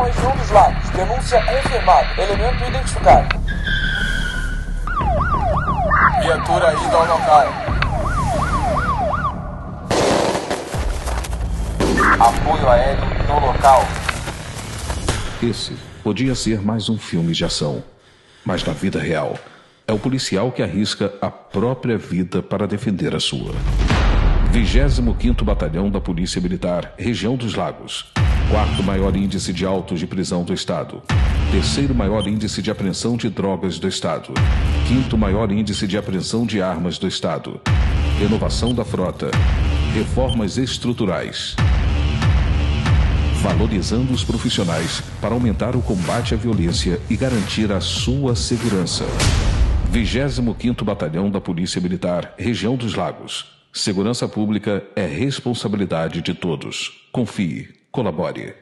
Operação Região dos Lagos. Denúncia confirmada. Elemento identificado. Viatura indo ao local. Apoio aéreo no local. Esse podia ser mais um filme de ação. Mas na vida real, é o policial que arrisca a própria vida para defender a sua. 25º Batalhão da Polícia Militar, Região dos Lagos. 4º maior índice de autos de prisão do Estado. 3º maior índice de apreensão de drogas do Estado. 5º maior índice de apreensão de armas do Estado. Renovação da frota. Reformas estruturais. Valorizando os profissionais para aumentar o combate à violência e garantir a sua segurança. 25º Batalhão da Polícia Militar, Região dos Lagos. Segurança pública é responsabilidade de todos. Confie, colabore.